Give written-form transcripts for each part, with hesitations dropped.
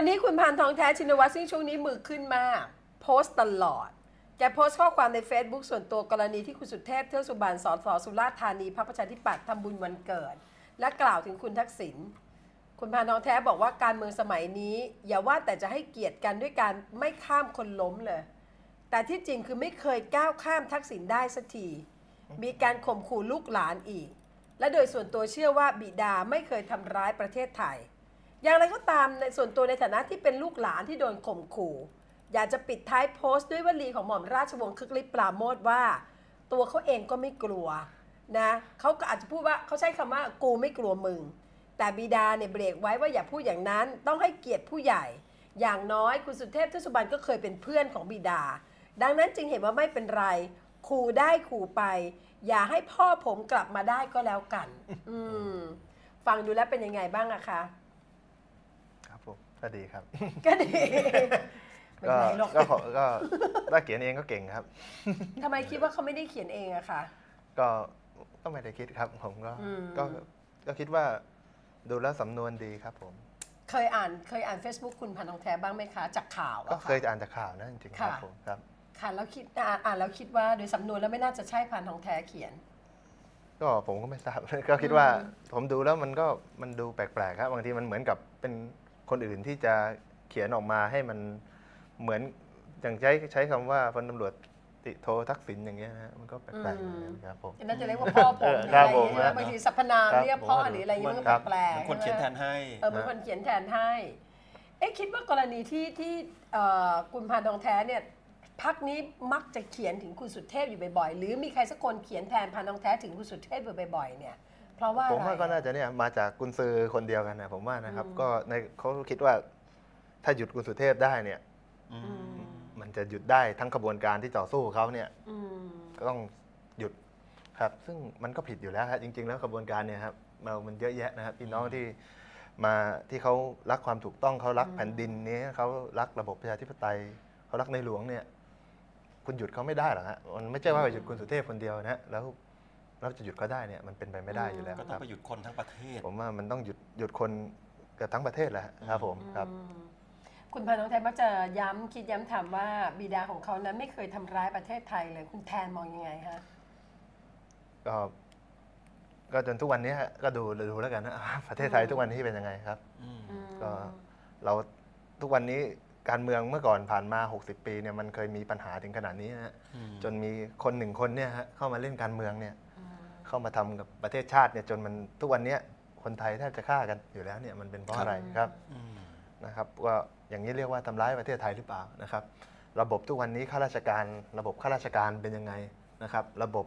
นี้คุณพานทองแท้ชินวัตรซึ่งช่วงนี้มือขึ้นมากโพสต์ตลอดแกโพสต์ข้อความใน Facebook ส่วนตัวกรณีที่คุณสุเทพเทือกสุบรรณสสสุราษฎร์ธานีพรรคประชาธิปัตย์ทำบุญวันเกิดและกล่าวถึงคุณทักษิณคุณพานทองแท้บอกว่าการเมืองสมัยนี้อย่าว่าแต่จะให้เกียรติกันด้วยการไม่ข้ามคนล้มเลยแต่ที่จริงคือไม่เคยก้าวข้ามทักษิณได้สักทีมีการข่มขู่ลูกหลานอีกและโดยส่วนตัวเชื่อว่าบิดาไม่เคยทำร้ายประเทศไทยอย่างไรก็ตามในส่วนตัวในฐานะที่เป็นลูกหลานที่โดนข่มขู่อยากจะปิดท้ายโพสต์ด้วยวลีของหม่อมราชวงศ์คึกฤทธิ์ปราโมชว่าตัวเขาเองก็ไม่กลัวนะเขาก็อาจจะพูดว่าเขาใช้คำว่ากูไม่กลัวมึงแต่บิดาเนี่ยเบรกไว้ว่าอย่าพูดอย่างนั้นต้องให้เกียรติผู้ใหญ่อย่างน้อยคุณสุเทพเทือกสุบรรณก็เคยเป็นเพื่อนของบิดาดังนั้นจึงเห็นว่าไม่เป็นไรขู่ได้ขู่ไปอย่าให้พ่อผมกลับมาได้ก็แล้วกันฟังดูแล้วเป็นยังไงบ้างอะคะครับผมก็ดีครับก็ดีก็ถ้าเขียนเองก็เก่งครับทำไมคิดว่าเขาไม่ได้เขียนเองอะคะก็ไม่ได้คิดครับผมก็คิดว่าดูแล้วสำนวนดีครับผมเคยอ่าน Facebook คุณพันทองแท้บ้างไหมคะจากข่าวก็เคยอ่านจากข่าวนะจริงๆครับผมครับค่ะแล้วอ่านแล้วคิดว่าโดยสำนวนแล้วไม่น่าจะใช่พันทองแท้เขียนก็ผมก็ไม่ทราบก็คิดว่าผมดูแล้วมันดูแปลกๆครับบางทีมันเหมือนกับเป็นคนอื่นที่จะเขียนออกมาให้มันเหมือนอย่างใช้คำว่าพลตำรวจโททักษิณอย่างเงี้ยนะมันก็แปลกๆครับผมน่าจะเรียกว่าพ่อผมหรืออะไรอย่างเงี้ยบางทีสรรพนามเรียกพ่อหรืออะไรอย่างเงี้ยมันก็แปลกๆคนเขียนแทนให้มันคนเขียนแทนให้คิดว่ากรณีที่คุณพันทองแท้เนี่ยพักนี้มักจะเขียนถึงคุณสุเทพอยู่บ่อยๆหรือมีใครสักคนเขียนแทนพันทองแท้ถึงคุณสุเทพอยู่บ่อยๆเนี่ยเพราะว่าผมว่าก็น่าจะเนี่ยมาจากกุญซือคนเดียวกันนะผมว่านะครับก็เขาคิดว่าถ้าหยุดคุณสุเทพได้เนี่ยมันจะหยุดได้ทั้งขบวนการที่ต่อสู้เขาเนี่ยก็ต้องหยุดครับซึ่งมันก็ผิดอยู่แล้วครับจริงๆแล้วขบวนการเนี่ยครับมันเยอะแยะนะครับพี่น้องที่เขารักความถูกต้องเขารักแผ่นดินนี้เขารักระบบประชาธิปไตยเขารักในหลวงเนี่ยคุณหยุดเขาไม่ได้หรอกฮะมันไม่ใช่ว่าหยุดคุณสุเทพคนเดียวนะแล้วเราจะหยุดเขาได้เนี่ยมันเป็นไปไม่ได้อยู่แล้วก็ต้องไปหยุดคนทั้งประเทศผมว่ามันต้องหยุดคนกับทั้งประเทศแหละครับผมครับคุณพันทองแท้มักจะคิดย้ำถามว่าบิดาของเขานั้นไม่เคยทำร้ายประเทศไทยเลยคุณแทนมองยังไงฮะก็จนทุกวันนี้ก็ดูแล้วกันนะประเทศไทยทุกวันนี้เป็นยังไงครับก็เราทุกวันนี้การเมืองเมื่อก่อนผ่านมา60 ปีเนี่ยมันเคยมีปัญหาถึงขนาดนี้นะจนมีคนหนึ่งคนเนี่ยเข้ามาเล่นการเมืองเนี่ยเข้ามาทำกับประเทศชาติเนี่ยจนมันทุกวันนี้คนไทยแทบจะฆ่ากันอยู่แล้วเนี่ยมันเป็นเพราะอะไรครับนะครับว่าอย่างนี้เรียกว่าทำร้ายประเทศไทยหรือเปล่านะครับระบบทุกวันนี้ระบบข้าราชการเป็นยังไงนะครับระบบ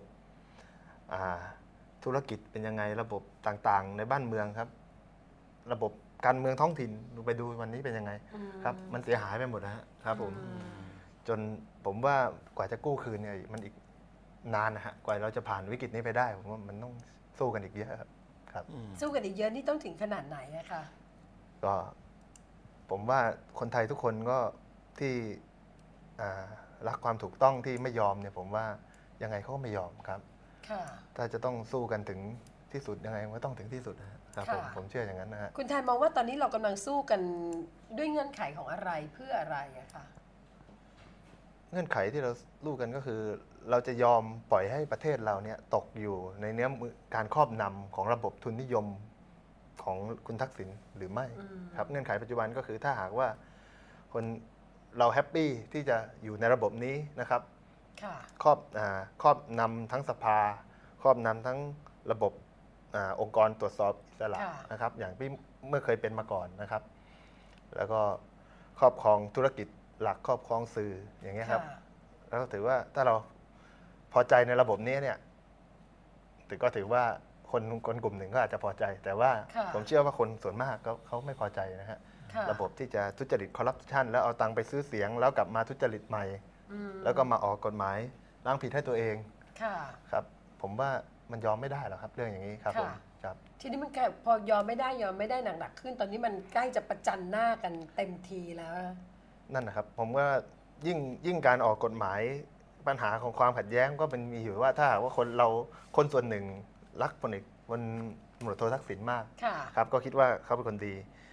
ธุรกิจเป็นยังไงระบบต่างๆในบ้านเมืองครับระบบการเมืองท้องถิ่นไปดูวันนี้เป็นยังไงครับมันเสียหายไปหมดนะครับผมจนผมว่ากว่าจะกู้คืนเนี่ยมันอีกนานนะฮะกว่าเราจะผ่านวิกฤตนี้ไปได้ผมว่ามันต้องสู้กันอีกเยอะครับสู้กันอีกเยอะนี่ต้องถึงขนาดไหนอะคะก็ผมว่าคนไทยทุกคนก็ที่รักความถูกต้องที่ไม่ยอมเนี่ยผมว่ายังไงเขาก็ไม่ยอมครับถ้าจะต้องสู้กันถึงที่สุดยังไงก็ต้องถึงที่สุดนะครับผมเชื่ออย่างนั้นนะฮะคุณแทนมองว่าตอนนี้เรากำลังสู้กันด้วยเงื่อนไขของอะไรเพื่ออะไรอะคะเงื่อนไขที่เราสู้กันก็คือเราจะยอมปล่อยให้ประเทศเราเนี่ยตกอยู่ในเนื้อการครอบนำของระบบทุนนิยมของคุณทักษิณหรือไม่ครับเงื่อนไขปัจจุบันก็คือถ้าหากว่าคนเราแฮปปี้ที่จะอยู่ในระบบนี้นะครับครอบนำทั้งสภาครอบนำทั้งระบบองค์กรตรวจสอบอิสระนะครับอย่างที่เมื่อเคยเป็นมาก่อนนะครับแล้วก็ครอบครองธุรกิจหลักครอบครองสื่ออย่างเงี้ยครับแล้วก็ถือว่าถ้าเราพอใจในระบบนี้เนี่ยก็ถือว่าคนกลุ่มหนึ่งก็อาจจะพอใจแต่ว่าผมเชื่อว่าคนส่วนมากเขาไม่พอใจนะฮะระบบที่จะทุจริตคอร์รัปชันแล้วเอาตังค์ไปซื้อเสียงแล้วกลับมาทุจริตใหม่แล้วก็มาออกกฎหมายล้างผิดให้ตัวเองครับผมว่ามันยอมไม่ได้หรอกครับเรื่องอย่างนี้ครับผมครับทีนี้มันพอยอมไม่ได้หนักๆขึ้นตอนนี้มันใกล้จะประจันหน้ากันเต็มทีแล้วนั่นนะครับผมว่ายิ่งการออกกฎหมายปัญหาของความขัดแย้งก็เป็นมีอยู่ว่าถ้าว่าคนส่วนหนึ่งรักพลตำรวจโททักษิณมากครับก็คิดว่าเขาเป็นคนดี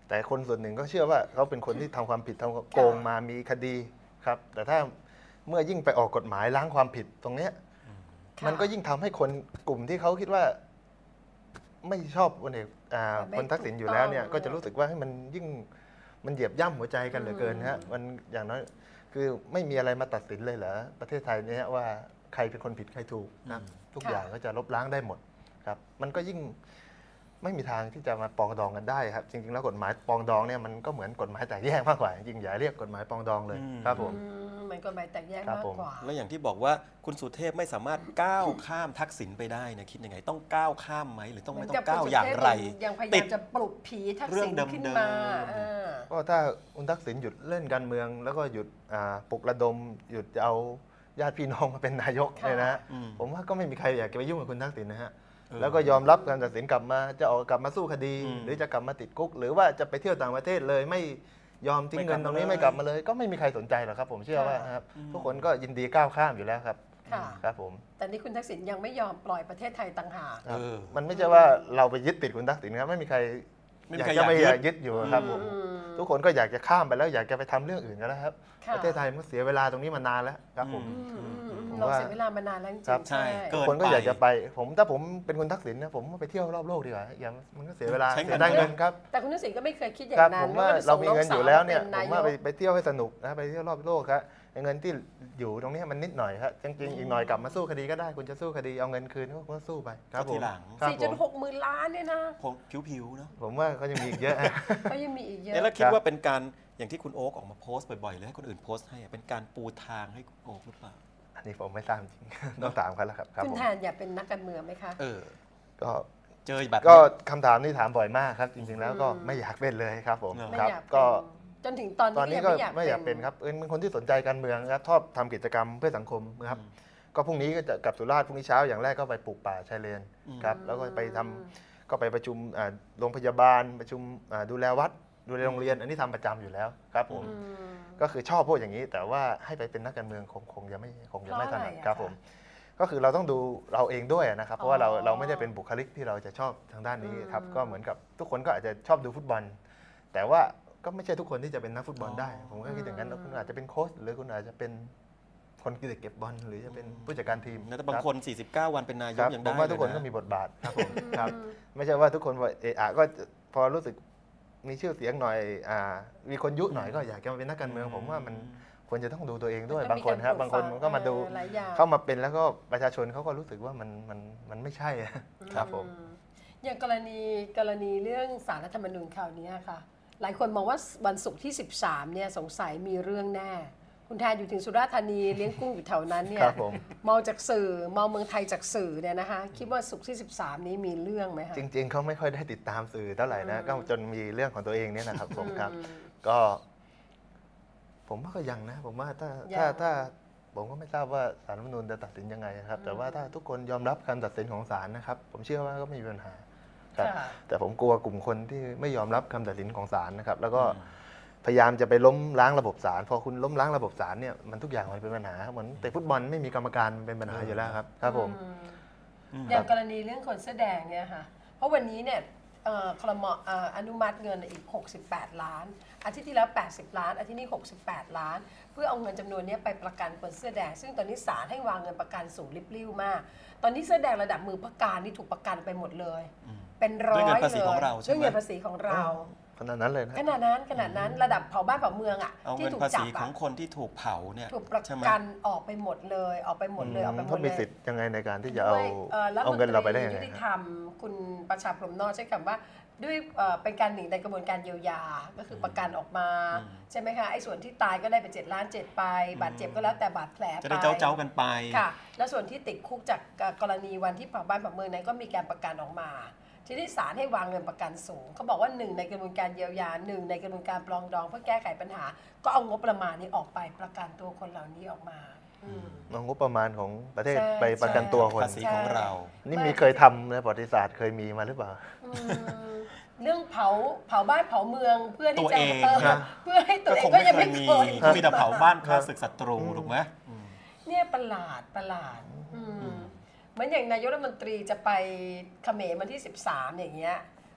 แต่คนส่วนหนึ่งก็เชื่อว่าเขาเป็นคนที่ทำความผิดทำโกงมามีคดีครับแต่ถ้าเมื่อยิ่งไปออกกฎหมายล้างความผิดตรงเนี้ยค่ะมันก็ยิ่งทำให้คนกลุ่มที่เขาคิดว่าไม่ชอบพลเอกพลทักษิณอยู่แล้วเนี่ยก็จะรู้สึกว่าให้มันยิ่งมันเหยียบย่ำหัวใจกันเหลือเกินฮะมันอย่างน้อยคือไม่มีอะไรมาตัดสินเลยเหรอประเทศไทยเนี่ยว่าใครเป็นคนผิดใครถูกนะทุกอย่างก็จะลบล้างได้หมดครับมันก็ยิ่งไม่มีทางที่จะมาปรองดองกันได้ครับจริงๆแล้วกฎหมายปรองดองเนี่ยมันก็เหมือนกฎหมายแตกแยกมากกว่าจริงๆอย่าเรียกกฎหมายปรองดองเลยครับผมเหมือนกฎหมายแตกแยกครับมากผมกว่าแล้วอย่างที่บอกว่าคุณสุเทพไม่สามารถก้าวข้ามทักษิณไปได้นะคิดยังไงต้องก้าวข้ามไหมหรือต้องไม่ต้องก้าวอย่างไรยังพยาติยาดมจะปลุกผีทักเรื่อษิงณเดิมๆขึ้นมาเออก็ถ้าคุณทักษิณหยุดเล่นการเมือง แล้วก็หยุดปลุกระดม หยุดจะเอาญาติพี่น้องมาเป็นนายกค่ะเนี่ยนะฮะอืมผมว่าก็ไม่มีใครอยากจะไปยุ่งกับคุณทักษิณนะฮะเออแล้วก็ยอมรับการตัดสินกลับมาจะออกกลับมาสู้คดีอืมหรือจะกลับมาติดคุก หรือว่าจะไปเที่ยวต่างประเทศเลยไม่ยอมทิ้งเงินตรงนี้ไม่ไม่กกลัลับบ มามาเลเลย ย ก็ไม่มีใครสนใจหรอกครับ ผมเชื่อว่าครับอืมทุกคนก็ยินดีก้าวข้ามอยู่แล้วครับค่ะครับผมแต่นี่คุณทักษิณยังไม่ยอมปล่อยประเทศไทยต่างหากครับเออมันไม่ใช่ว่าเราไปยึดติดคุณทักษิณครับไม่มีใครไม่มีอยากใครจะไม่อยากยึดอยากยึดอยู่ครับผมอืมทุกคนก็อยากจะข้ามไปแล้วอยากจะไปทำเรื่องอื่นกันแล้วครับค่ะประเทศไทยมันเสียเวลาตรงนี้มานานแล้วครับผม ผมเราว่าเสียเวลามานานแล้วจริงครับๆใช่ใช่เกิคนก็อยากจะไปถ้าผมเป็นคนทักษิณนะผมไปเที่ยวรอบโลกดีกว่าอย่ามันก็เสียเวลาใช้เงินเสียได้เงินครับแต่คุณทักษิณก็ไม่เคยคิดอย่าครับงนั้ผนมว่าก็จะเราส่งมีน้องเงินอสาวยู่แล้วเนี่ยป็ผมยว่าก ไปเที่ยวให้สนุกนะไปเที่ยวรอบโลกครับเงินที่อยู่ตรงนี้มันนิดหน่อยครับจริงๆอีกหน่อยกลับมาสู้คดีก็ได้คุณจะสู้คดีเอาเงินคืนก็สู้ไปครับผก็ทีมหลังครับผม 4.6 หมื่นล้านเนี่ยนะผมผิวๆเนาะผมว่าก็ยังมีอีกเยอะก็ยังมีอีกเยอะแล้วคิดครับว่าเป็นการอย่างที่คุณโอ๊กออกมาโพสต์บ่อยๆหรือให้คนอื่นโพสต์ให้เป็นการปูทางให้คุณโอ๊กหรือเปล่าอันนี้ผมไม่ทราบจริง ต้องถามเขาแล้วครับครับคุณผมแทนอยากเป็นนักการเมืองไหมคะเออก็เจอแบบก็นี้คำถามนี้ถามบ่อยมากครับ จริงๆแล้วก็ไม่อยากเป็นเลยครับผมไม่ครับอยากเป็นก็จนถึงตอนตอนนี้นี้ก็ก็ยังไม่อยากเป็นครับเป็นคนที่สนใจการเมืองครับชอบทำกิจกรรมเพื่อสังคมนะครับ ก็พรุ่งนี้ก็จะกลับสุราษฎร์พรุ่งนี้เช้าอย่างแรกก็ไปปลูกป่าชายเลนครับแล้วก็ไปทำก็ไปประชุมโรงพยาบาลประชุมดูแลวัดดูแลโรงเรียน อันนี้ทำประจำอยู่แล้วครับผมอืมก็คือชอบพวกอย่างนี้ แต่ว่าให้ไปเป็นนักการเมืองคงจะไม่ถนัดครับผมก็คือเราต้องดูเราเองด้วยนะครับเพราะว่าเราไม่ได้เป็นบุคลิกที่เราจะชอบทางด้านนี้ครับก็เหมือนกับทุกคนก็อาจจะชอบดูฟุตบอล แต่ว่าก็ไม่ใช่ทุกคนที่จะเป็นนักฟุตบอลได้ ผมก็คิดอย่างนั้นคุณอาจจะเป็นโค้ชหรือคุณอาจจะเป็นคนเก็บบอลหรือจะเป็นผู้จัดการทีมแต่บางคน 49 วันเป็นนายคกรับยังผได้มว่าทุกคนเลยก็นะมีบทบาทครับผมครับไม่ใช่ว่าทุกคนว่าก็พอรู้สึกมีชื่อเสียงหน่อยมีคนยุหน่อยก็อยากจะมาเป็นนักการเมืองผมว่ามันควรจะต้องดูตัวเองด้วยบางคนครับบางคนมันก็มาดูหลายอย่างเข้ามาเป็นแล้วก็ประชาชนเขาก็รู้สึกว่ามันไม่ใช่ครับผมอย่างกรณีเรื่องสารรัฐธรรมนูญคราวนี้ค่ะ หลายคนมองว่าวันศุกร์ที่ 13เนี่ยสงสัยมีเรื่องแน่ คุณแทนอยู่ถึงสุราษฎร์ธานีเลี้ยงกุ้งอยู่แถวนั้นเนี่คยรับผมมองจากสื่อมองเมืองไทยจากสื่อเนี่ยนะคะคิดว่าศุกร์ที่ 13 นี้มีเรื่องไหมคะจริงๆเขาไม่ค่อยได้ติดตามสื่อเท่าไหร่นะก็จนมีเรื่องของตัวเองเนี่ยนะครับผมครับ ก็ ผมว่าก็ยังนะ ผมว่าถ้าผมก็ไม่ทราบว่าศาลรัฐธรรมนูญจะตัดสินยังไงครับ แต่ว่าถ้าทุกคนยอมรับคำตัดสินของศาลนะครับ ผมเชื่อว่าก็ไม่มีปัญหาครับค่ะแต่ผมกลัวกลุ่มคนที่ไม่ยอมรับคำตัดสินของศาลนะครับ แล้วก็พยายามจะไปล้มล้างระบบศาลพอคุณล้มล้างระบบศาลเนี่ยมันทุกอย่างมันเป็นปัญหาเหมือนแต่ฟุตบอลไม่มีกรรมการเป็นปัญหาอยู่แล้วครับครับผมอย่างกรณีเรื่องคนเสื้อแดงเนี่ยค่ะ เพราะวันนี้เนี่ยครม.อนุมัติเงินอีก 68 ล้าน อาทิตย์ที่แล้ว 80 ล้าน อาทิตย์นี้ 68 ล้าน เพื่อเอาเงินจำนวนนี้ไปประกันคนเสื้อแดง ซึ่งตอนนี้ศาลให้วางเงินประกันสูงริบลิ่วมาก ตอนนี้เสื้อแดงระดับมือพการนี่ถูกประกันไปหมดเลย เป็นร้อยด้วยเงินเลยภาษีของเราใช่ไหมด้วยเงินภาษีของเราขนาดนั้นเลยนะขนาดนั้นระดับเผาบ้านเผาเมืองอ่ะเอาที่เงินถูกภาจัษีบขออ่ะงคนที่ถูกเผาเนี่ยถูกประใช่ไหมกันออกไปหมดเลยเขามีสิทธิ์ยังไงในการที่จะด้วยเอาเงินเราไปได้ยังไงยุติคธรับรรมคุณประชาพรหมนอกใช้คำว่าด้วยเป็นการหนีในกระบวนการเยียวยาก็คือประกันออกมาใช่ไหมคะไอ้ส่วนที่ตายก็ได้ไป7 ล้าน 7ไปบาดเจ็บก็แล้วแต่บาดแผลไปจะได้เจ้ากันไปค่ะ แล้วส่วนที่ติดคุกจากกรณีวันที่เผาบ้านเผาเมืองนั้นก็มีการประกันออกมาทีนี้ศาลให้วางเงินประกันสูงเขาบอกว่า1ในกระบวนการเยียวยา1ในกระบวนการปรองดองเพื่อแก้ไขปัญหา ก็เอางบประมาณนี้ออกไปประกันตัวคนเหล่านี้ออกมาอืมเอางบประมาณของประเทศใช่ไปประกันตัวคนภาษีของเรานี่มีเคยทำในประวัติศาสตร์เคยมีมาหรือเปล่าอืมเรื่องเผาบ้านเผาเมืองเพื่อที่ตัวจะเองนะเพื่อให้ตัวก็เอคงงก็ไม่ยังเคไม่ยมีเคยก็มีแต่เผาบ้านฆ่าศึกศัตรูถูกไหมเนี่ยประหลาดเหมือนอย่างนายกรัฐมนตรีจะไปเขมรวันที่ 13 อย่างเงี้ย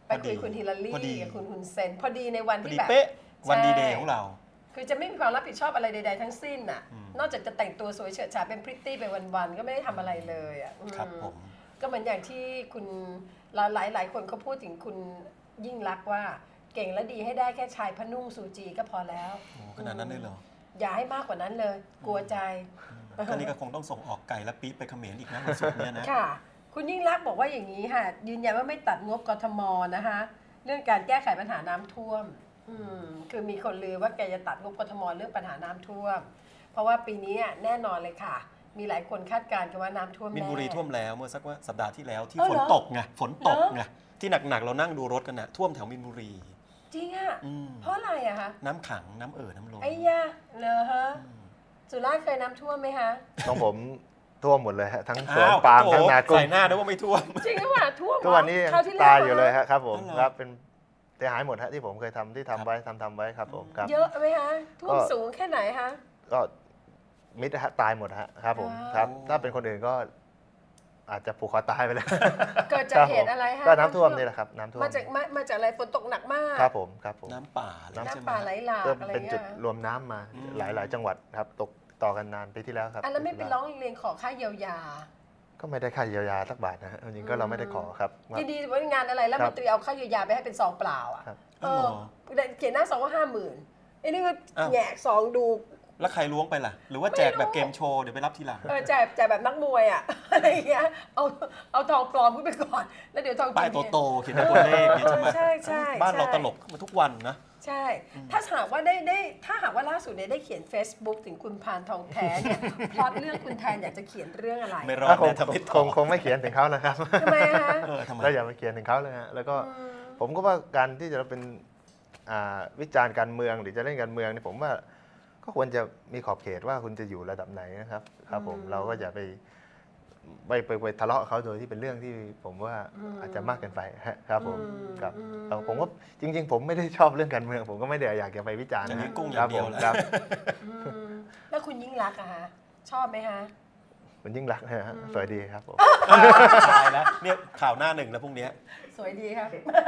ไปคุยคุณฮิลลารีพอดีกับคุณฮุนเซนพอดีในวันพอที่ดีแบบเป๊ะวันใช่ดีเดย์ของเราคือจะไม่มีความรับผิดชอบอะไรใดๆทั้งสิ้นน่ะอืมนอกจากจะแต่งตัวสวยเฉิดฉายเป็นพริตตี้ไปวันๆก็ไม่ได้ทำอะไรเลยอ่ะครับผมก็เหมือนอย่างที่คุณหลายคนเขาพูดถึงคุณยิ่งรักษณ์ว่าเก่งและดีให้ได้แค่ชายพนุ่งซูจีก็พอแล้วโอ้ขนาดนั้นเลยเหรออย่าให้มากกว่านั้นเลย กลัวใจก็นี่ก็คงต้องส่งออกไก่และปี๊บไปเขมรอีกนะวันศุกร์เนี่ยนะค่ะ คุณยิ่งรักษณ์บอกว่าอย่างนี้ค่ะ ยืนยันว่าไม่ตัดงบกทมนะคะ เรื่องการแก้ไขปัญหาน้ำท่วมคือมีคนลือว่าแกจะตัดงบกทมเรื่องปัญหาน้ำท่วม เพราะว่าปีนี้แน่นอนเลยค่ะ มีหลายคนคาดการณ์กันว่าน้ำท่วมมินบุรีแน่ท่วมแล้วเมื่อสักว่าสัปดาห์ที่แล้วที่อ๋อฝเหรนอตกไงฝนตกเหรอไงที่หนักๆเรานั่งดูรถกันนะท่วมแถวมินบุรีจริงอ่ะอืมเพราะอะไรอะคะน้ำขังน้ำน้ำลงไอ้ยะเหรอฮะสุราษฎร์เคยน้ำท่วมไหมคะของผมท่วมหมดเลยฮะทั้งสวนอ้าวปาล์มโถทั้งนากุ้งใส่หน้าด้วยว่าไม่ท่วมจริงหรือเปล่าท่วมเหรอทุกวันนี้ยังคราวที่แล้วตายอยู่เลยฮะครับผมอ๋อเหรอครับเป็นเสียหายหมดฮะที่ผมเคยทำที่ทำไว้ทำไว้ครับผมครับเยอะไหมคะท่วมก็สูงแค่ไหนคะก็มิดฮะตายหมดฮะครับผมอ๋อครับถ้าเป็นคนอื่นก็อาจจะผูกคอตายไปแล้วเกิดจาคกรับเหผมตุอะไรคะก็น้ำท่วมนี่แหละครับน้ำท่วมมาจากอะไรฝนตกหนักมากครับผมครับผมน้ำป่าอะไรใช่ไหมน้ำป่าไหลหลากก็อะไรเป็นเงี้จุยดรวมน้ำมาอืมหลายจังหวัดครับตกต่อกันนานปีที่แล้วครับอันนั้นไม่ไปร้องเรียนขอค่าเยียวยาก็ไม่ได้ค่าเยียวยาสักบาทนะฮะจริงๆก็เราไม่ได้ขอครับว่ายินดีว่างานอะไรแล้วครัมับนตรีเอาค่าเยียวยาไปให้เป็นซองเปล่าอ่ะครับเออเขียนหน้าซองว่า50,000ไอ้นี่ก็อ้าวแงะซองดูแล้วใครล้วงไปล่ะ หรือว่าแจกแบบเกมโชว์เดี๋ยวไปรับทีหลังแจกแบบนักมวยอ่ะ อะไรอย่างเงี้ยเอาทองปลอมขึ้นไปก่อน แล้วเดี๋ยวทองจริงป้ายโตๆเขียนตัวเลขนี่ใช่ไหมใช่ใช่บ้านเราใช่ตลกมาทุกวันนะใช่ ถ้าหากว่าถ้าหากว่าล่าสุดเนี่ยได้เขียน Facebook ถึงคุณพานทองแท้เนี่ยพล็อตเรื่องคุณแทนอยากจะเขียนเรื่องอะไรไม่รอดคงแน่ทำไม่คตองคงไม่เขียนถึงเขานะครับทำไมอะคะทำไมเราอย่าไปเขียนถึงเขาเลยฮะแล้วก็ผมก็ว่าการที่จะเป็นวิจารณ์การเมืองหรือจะเล่นการเมืองเนี่ยผมว่าก็ควรจะมีขอบเขตว่าคุณจะอยู่ระดับไหนนะครับครับผมเราก็อย่าไปทะเลาะเขาโดยที่เป็นเรื่องที่ผมว่าอาจจะมากเกินไปฮะครับผมครับผมว่าจริง ๆ ผมไม่ได้ชอบเรื่องการเมือง ผมก็ไม่ได้อยากจะไปวิจารณ์จะนะเลี้ยงกุ้งอคย่ารังเดียวผมแหละครับแล้วคุณยิ่งรักษณ์อะฮะชอบไหมฮะมันยิ่งรักนะฮะสวัสดีครับผมตายแล้วเนี่ยข่าวหน้าหนึ่งแล้วพรุ่งนี้สวยดีครับ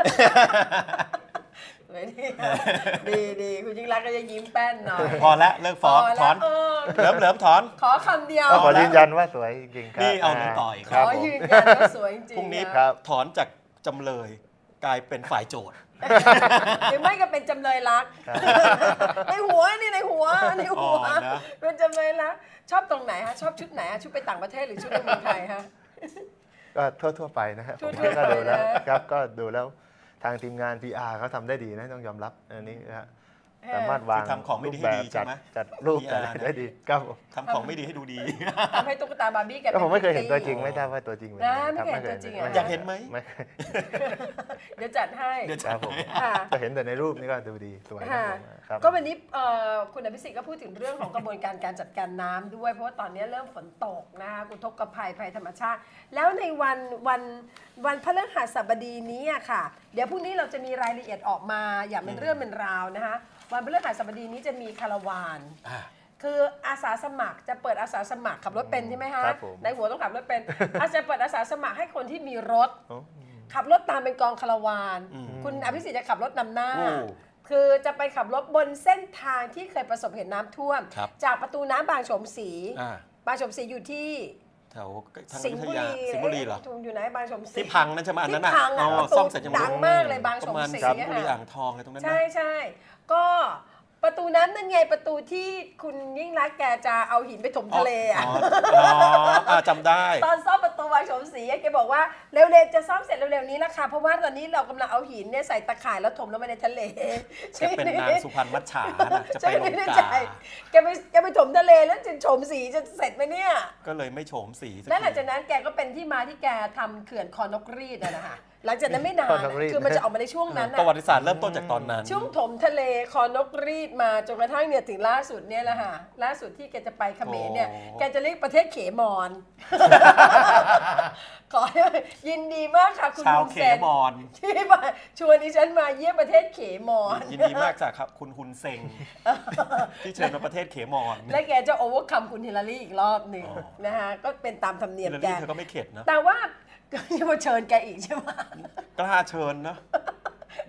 สวยดีครับดีคุณยิ่งรักษณ์ก็จะยิ้มแป้นหน่อยพอแล้วเลิกฟ้องพถอนแล้วเหลิมถอนขอคำเดียวก็ขอยืนยันว่าสวยจริงๆครับนี่เอาหนึ่งต่ออีกขครับอผมยืนยันว่าสวยจริงๆพรุ่งนี้ครับถอนจากจำเลยกลายเป็นฝ่ายโจทย์หรือไม่ก็เป็นจำเลยรัก ในหัวนี่ในหัวอ๋อนะเป็นจำเลยรักชอบตรงไหนฮะชอบชุดไหนฮะชุดไปต่างประเทศหรือชุดในเมืองไทยฮะก็ทั่วๆไปนะฮะผมทั่วๆก็ดูแล้วไปนะครับก็ดูแล้วทางทีมงาน PR เขาทำได้ดีนะต้องยอมรับอันนี้นะฮะสามารถวางคือทำของไม่ดีให้รูปดีแบบใช่ไหมจัดรูป PR จัดอะไรได้ดีครับผมทำของไม่ดีให้ดูดีทำให้ตุ๊กตาบาร์บี้แกก็ผมไม่เคยเห็นตัวจริริงไม่ทราบว่าตัวจริงเป็นนะยังไงครับไม่เคยเห็นตัวจริงเหรออยากเห็นไหมไม่เดี๋ยวจัดให้เดี๋ยวคจะรับผมค่ะก็เห็นแต่ในรูปนี่ก็ดูดีสวยนะค่ะผมครับก็วันนี้คุณอภิสิทธิ์ก็พูดถึงเรื่องของกระบวนการการจัดการน้ำด้วยเพราะว่าตอนนี้เริ่มฝนตกนะคะอุทกภัยภัยธรรมชาติ แล้วในวันพฤหัสบดีนี้อะค่ะ เดี๋ยวพรุ่งนี้เราจะมีรายละเอียดออกมาอย่างเป็นเรื่องเป็นราวนะคะวันพฤหัสบดีนี้จะมีคาราวานอ่ะคืออาสาสมัครจะเปิดอาสาสมัครขับรถเป็นใช่ไหมคะครับผมในหัวต้องขับรถเป็น อาจจะเปิดอาสาสมัครให้คนที่มีรถโอ้ขับรถตามเป็นกองคาราวาน คุณอภิสิทธิ์จะขับรถนำหน้าโอ้คือจะไปขับรถบนเส้นทางที่เคยประสบเหตุน้ำท่วมครับจากประตูน้ำบางโฉมศรีอ่ะบางโฉมศรีอยู่ที่แถวทางสิงวิห์ทบุยารีสิงห์บุรีเหรออยู่ไหนบางโฉมศรีที่พังนั่นใช่ไหมอันนั้นที่น่ะพังอ๋อ่ะอประตูซ่อมเสร็จยังไม่ดังมากเลยบางปโฉระมมาณศรีสิงห์อะบุรีค่ะอ่างทองอะไรตรงนั้นนะใช่ใช่ก็ประตูน้ำนั่นไงประตูที่คุณยิ่งรักษณ์แกจะเอาหินไปถมทะเลอ่ะอ๋อจำได้ตอนซ่อมประตูบางโฉมศรีอะแกบอกว่าเร็วๆจะซ่อมเสร็จเร็วๆนี้ละค่ะเพราะว่าตอนนี้เรากำลังเอาหินเนี่ยใส่ตะข่ายแล้วถมลงไปในทะเลจะเป็นนางสุพรรณมัจฉานะจะใช่ไปลงไม่กาใช่แกไปถมทะเลแล้วจะโฉมสีจะเสร็จไหมเนี่ยก็เลยไม่โฉมสีสักแล้วหลังทีจากนั้นแกก็เป็นที่มาที่แกทำเขื่อนคอนกรีดอะนะคะหลังจากนั้นไม่นานคอนกรีตคือมันจะออกมาในช่วงนั้นประวัอะติศาสตร์เริ่มต้นจากตอนนั้นช่วงถมทะเลคอนกรีดมาจนกระทั่งเนี่ยถึงล่าสุดเนี่ยแหละค่ะล่าสุดที่แกจะไปเขมรเนี่ยโอ้แกจะเรียกประเทศเขมร ขอยินดีมากค่ะคุณชาวฮุนเขเซนมอนที่มาชวนดิฉันมาเยี่ยมประเทศเขมรยินดีมากจากครับคุณฮุนเซงที่เชิญมาประเทศเขมอนและแกจะโอเวอร์คัมคุณฮิลลารีอีกรอบหนึ่งอ๋อนะคะก็เป็นตามธรรมเนียฮิมลลาแกรีเธอก็ไม่เข็ดนะแต่ว่าก็ยังมาเชิญแกอีกใช่ไหมกล้าเชิญนะ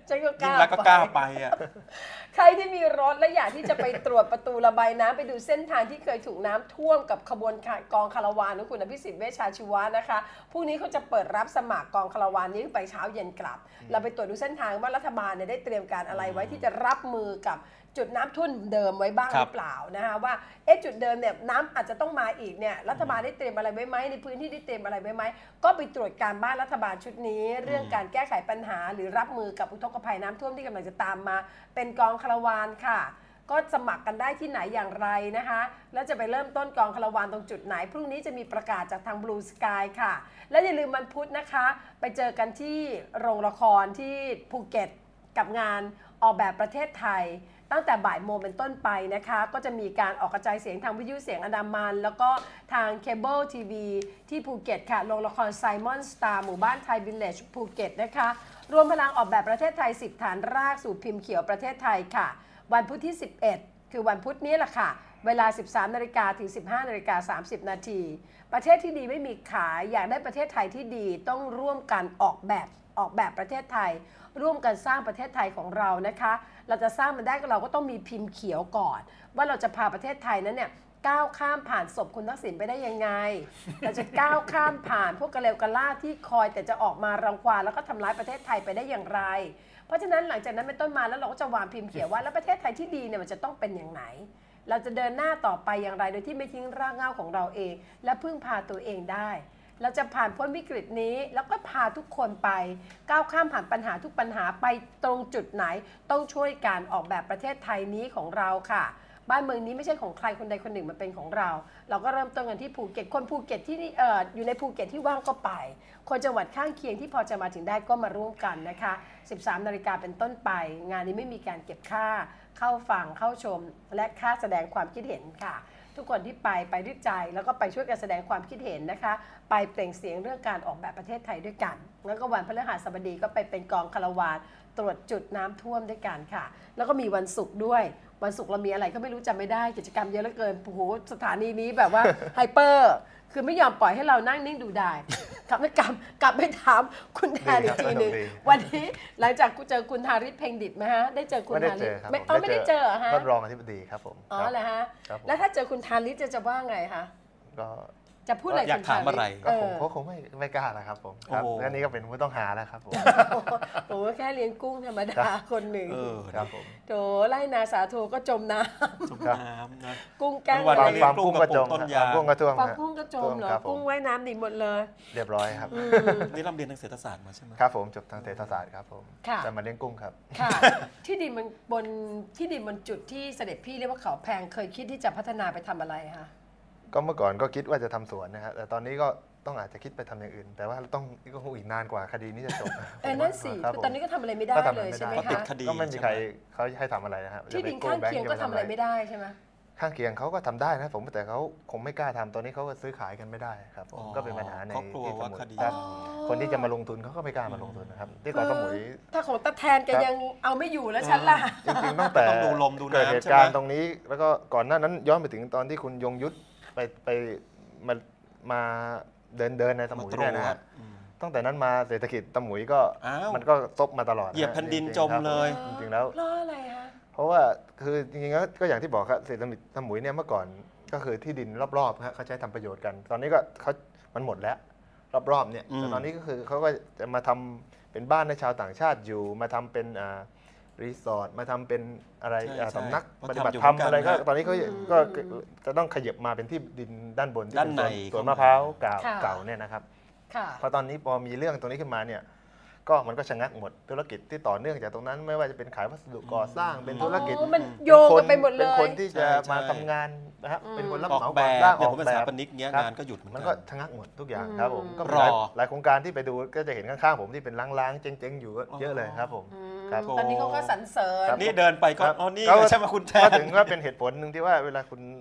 ฉันก็กยิ่งล้ารักก็กล้าไปอ่ะใครที่มีรถและอยากที่จะไปตรวจประตูระบายน้ำไปดูเส้นทางที่เคยถูกน้ำท่วมกับขบวนกองคาราวานของคุณอภิสิทธิ์เวชชาชีวะนะคะพรุ่งนี้เขาจะเปิดรับสมัครกองคาราวานนี้ไปเช้าเย็นกลับ เราไปตรวจดูเส้นทางว่ารัฐบาลเนี่ยได้เตรียมการอะไรไว้ที่จะรับมือกับจุดน้ำท่วมเดิมไว้บ้างครัหบรือเปล่านะคะว่าจุดเดิมเนี่ยน้ำอาจจะต้องมาอีกเนี่ยรัฐบาลได้เตรียมอะไรไว้ไหมในพื้นที่ได้เตรียมอะไรไว้ไหมก็ไปตรวจการบ้านรัฐบาลชุดนี้ เรื่องการแก้ไขปัญหา หรือรับมือกับอุทกภัยน้ำท่วมที่กำลังจะตามมา เป็นกองคาราวานค่ะ ก็สมัครกันได้ที่ไหนอย่างไรนะคะแล้วจะไปเริ่มต้นกองคาราวานตรงจุดไหนพรุ่งนี้จะมีประกาศจากทาง Blue Sky ค่ะ และอย่าลืมวันพุธนะคะ ไปเจอกันที่โรงละครที่ภูเก็ตกับงานออกแบบประเทศไทย ตั้งแต่บ่ายโมงเป็นต้นไปนะคะก็จะมีการออกกระจายเสียงทางวิทยุเสียงอันดามันแล้วก็ทางเคเบิลทีวีที่ภูเก็ตค่ะโรงละครไซมอนสตาร์หมู่บ้านไทยวิลเลจภูเก็ตนะคะรวมพลังออกแบบประเทศไทย10ฐานรากสู่พิมพ์เขียวประเทศไทยค่ะวันพุธที่ 11 คือวันพุธนี้แหละค่ะเวลา 13 นาฬิกาถึง 15 นาฬิกา 30 นาทีประเทศที่ดีไม่มีขายอยากได้ประเทศไทยที่ดีต้องร่วมกันออกแบบประเทศไทยร่วมกันสร้างประเทศไทยของเรานะคะเราจะสร้างมันได้ก็เราก็ต้องมีพิมพ์เขียวก่อนว่าเราจะพาประเทศไทยนั้นเนี่ยก้าวข้ามผ่านศพคุณทักษิณไปได้ยังไง เราจะก้าวข้ามผ่านพวกกระเลวกระลาดที่คอยแต่จะออกมารังควานแล้วก็ทำร้ายประเทศไทยไปได้อย่างไรเพราะฉะนั้นหลังจากนั้นเป็นต้นมาแล้วเราก็จะวางพิมพ์เขียวว่าแล้วประเทศไทยที่ดีเนี่ยมันจะต้องเป็นอย่างไรเราจะเดินหน้าต่อไปอย่างไรโดยที่ไม่ทิ้งรากเหง้าของเราเองและพึ่งพาตัวเองได้เราจะผ่านพ้นวิกฤตนี้แล้วก็พาทุกคนไปก้าวข้ามผ่านปัญหาทุกปัญหาไปตรงจุดไหนต้องช่วยการออกแบบประเทศไทยนี้ของเราค่ะบ้านเมืองนี้ไม่ใช่ของใครคนใดคนหนึ่งมันเป็นของเราเราก็เริ่มต้นกันที่ภูเก็ตคนภูเก็ตที่อยู่ในภูเก็ตที่ว่างก็ไปคนจังหวัดข้างเคียงที่พอจะมาถึงได้ก็มาร่วมกันนะคะ 13 นาฬิกาเป็นต้นไปงานนี้ไม่มีการเก็บค่าเข้าฟังเข้าชมและค่าแสดงความคิดเห็นค่ะทุกคนที่ไปด้วยใจแล้วก็ไปช่วยกันแสดงความคิดเห็นนะคะไปเปล่งเสียงเรื่องการออกแบบประเทศไทยด้วยกันแล้วก็วันพฤหัสบดีก็ไปเป็นกองคาราวานตรวจจุดน้ำท่วมด้วยกันค่ะแล้วก็มีวันศุกร์ด้วยวันศุกร์เรามีอะไรก็ไม่รู้จำไม่ได้กิจกรรมเยอะเหลือเกินโอ้โหสถานีนี้แบบว่า ไฮเปอร์คือไม่ยอมปล่อยให้เรานั่งนิ่งดูได้กลับไปถามคุณแทนอีกทีหนึ่งวันนี้หลังจากเจอคุณธาริศเพ็งดิตไหมฮะได้เจอคุณธาริศไม่ได้เจอฮะท่านรองอธิบดีครับผมอ๋อเหรอฮะแล้วถ้าเจอคุณธาริศจะว่าไงคะก็จะพูดอะไรอยากถามอะไรก็คงไม่กล้านะครับผมครับและนี่ก็เป็นผู้ต้องหาแล้วครับผมผมก็แค่เลี้ยงกุ้งธรรมดาคนหนึ่งครับผมโถไล่นาสาโทก็จมน้ำนะกุ้งแก้งฟาร์มกุ้งกระจมกุ้งกระท่วมฟาร์มกุ้งกระจมเหรอกุ้งว่ายน้ำหนีหมดเลยเรียบร้อยครับนี่เราเรียนทางเศรษฐศาสตร์มาใช่ไหมครับผมจบทางเศรษฐศาสตร์ครับผมจะมาเลี้ยงกุ้งครับค่ะที่ดินมันบนจุดที่เสด็จพี่เรียกว่าเขาแพงเคยคิดที่จะพัฒนาไปทำอะไรคะก็เมื่อก่อนก็คิดว่าจะทำสวนนะฮะแต่ตอนนี้ก็ต้องอาจจะคิดไปทำอย่างอื่นแต่ว่าต้องก็คงอีกนานกว่าคดีนี้จะจบนั่นสิคือตอนนี้ก็ทำอะไรไม่ได้เลยใช่ไหมคะก็ไม่มีใครเขาให้ทำอะไรนะฮะที่ดินข้างเคียงก็ทำอะไรไม่ได้ใช่ไหมข้างเคียงเขาก็ทำได้นะผมแต่เขาคงไม่กล้าทำตอนนี้เขาก็ซื้อขายกันไม่ได้ครับผมก็เป็นปัญหาในที่สมุทรคนที่จะมาลงทุนเขาก็ไม่กล้ามาลงทุนนะครับที่เกาะสมุยถ้าของตาแทนแกยังเอาไม่อยู่แล้วฉันล่ะจริงๆตั้งแต่ต้องดูลมดูน้ำเกิดเหตุการณ์ตรงนี้แล้วก็ก่อนหน้านั้นย้อนไปถึงตอนที่คุณยงยุทธไปมาเดินในสมุยเนี่ยนะฮะตั้งแต่นั้นมาเศรษฐกิจสมุยก็มันก็ซบมาตลอดเหยียบแผ่นดินจมเลยจริงๆแล้วเพราะอะไรคะเพราะว่าคือจริงๆก็อย่างที่บอกครับเศรษฐกิจสมุยเนี่ยเมื่อก่อนก็คือที่ดินรอบๆเขาใช้ทำประโยชน์กันตอนนี้ก็มันหมดแล้วรอบๆเนี่ยแต่ตอนนี้ก็คือเขาก็จะมาทำเป็นบ้านให้ชาวต่างชาติอยู่มาทำเป็นรีสอร์ทมาทำเป็นอะไรสำนักปฏิบัติธรรมอะไรก็ตอนนี้เขาก็จะต้องขยับมาเป็นที่ดินด้านบนที่เป็นสวนมะพร้าวเก่าเนี่ยนะครับพอตอนนี้พอมีเรื่องตรงนี้ขึ้นมาเนี่ยก็มันก็ชะงักหมดธุรกิจที่ต่อเนื่องจากตรงนั้นไม่ว่าจะเป็นขายวัสดุก่อสร้างเป็นธุรกิจมันโยงกันไปหมดเลยเป็นคนที่จะมาทำงานนะครับเป็นคนรับเหมาก่อสร้างออกแบบงานก็หยุดมันก็ชะงักหมดทุกอย่างครับผมก็หลายโครงการที่ไปดูก็จะเห็นข้างๆผมที่เป็นล้างๆเจ๊งๆอยู่เยอะเลยครับผมตอนนี้เขาก็สรรเสริญนี่เดินไปก็อ๋อนี่ใช่ไหมคุณแทนก็ถึงว่าเป็นเหตุผลหนึ่งที่ว่าเวลาคุณ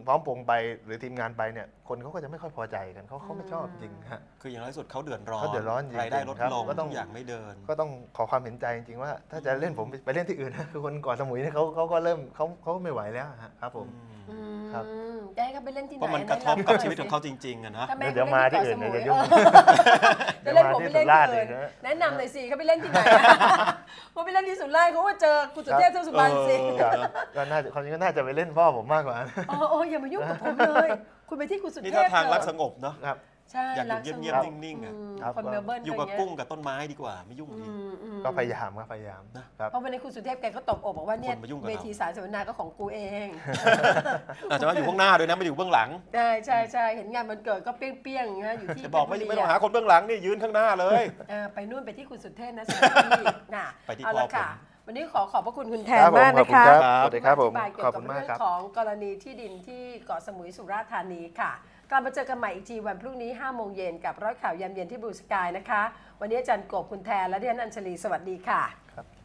พร้อมพงษ์ไปหรือทีมงานไปเนี่ยคนเขาก็จะไม่ค่อยพอใจกันเขาไม่ชอบจริงฮะคืออย่างไรสุดเขาเดือดร้อนเขาเดือดร้อนจริงๆรายได้ลดครับลงก็ต้องทุกอย่างไม่เดินก็ต้องขอความเห็นใจจริงๆว่า ถ้าจะเล่นผมไปเล่นที่อื่นนะคือคนเกาะสมุยเนี่ยเขาก็เริ่มเขาไม่ไหวแล้วฮะครับผม ครับจะให้เขาไปเล่นที่ไหนเพราะมันกระทบกับชีวิตของเขาจริงๆอะนะถ้าแม่เดี๋ยวมาที่อื่นเขเดี๋ยวเล่ยุ่งจะเล่นผมไปเล่นเดี๋ยวมาที่สุราษฎร์ที่อื่นอีกนะแนะนำหน่อยสิเขาไปเล่นที่ไหนเขาไปเล่นที่สุราษฎร์เขาก็เจอคุณสุเทพเทือกสุบรรณสิครับก็น่าจะความจริงก็น่าจะไปเล่นพ่อผมมากกว่าโอ้อย่ามายุ่งกับผมเลย คุณไปที่คุณสุเทพนี่ถ้าทางรักเถสอะงบเนาะครับใช่อยากอยู่รัสเงียบๆนิ่งๆอะครับคนเมลเบิร์นอยู่กับเงี้กุ้งกับต้นไม้ดีกว่าไม่ยุ่งดีก็พยายามครับพยายามนะครับเพราะวันนี้คุณสุเทพแกก็ตบอกว่าเนี่ยคนมายุ่งกับเวเราทีสารเสวนาก็ของกูเองอาจจะมาอยู่ข้างหน้าด้วยนะไม่ได้อยู่เบื้องหลังใช่ใช่ใช่เห็นงานวันเกิดก็เปรี้ยงๆนะอยู่ที่จะบอกไม่ต้องหาคนเบื้องหลังนี่ยืนข้างหน้าเลยไปนู่นไปที่คุณสุเทพนะสถานที่น่ะไปที่เอาพ่อละค่ะผมวันนี้ขอบพระคุณคุณแทคน รับผมมากขอบนะคุณคะครับสวัสดีครับผมอธิบายเกี่ขยอวบกับคุณมาเรื่กองครับของกรณีที่ดินที่เกาะสมุยสุราษฎร์ธานีค่ะกลับมาเจอกันใหม่อีกทีวันพรุ่งนี้5 โมงเย็นกับร้อยข่าวยามเย็นที่บลูสกายนะคะวันนี้อาจารย์กบคุณแทนและดิฉันอัญชลีสวัสดีค่ะครับ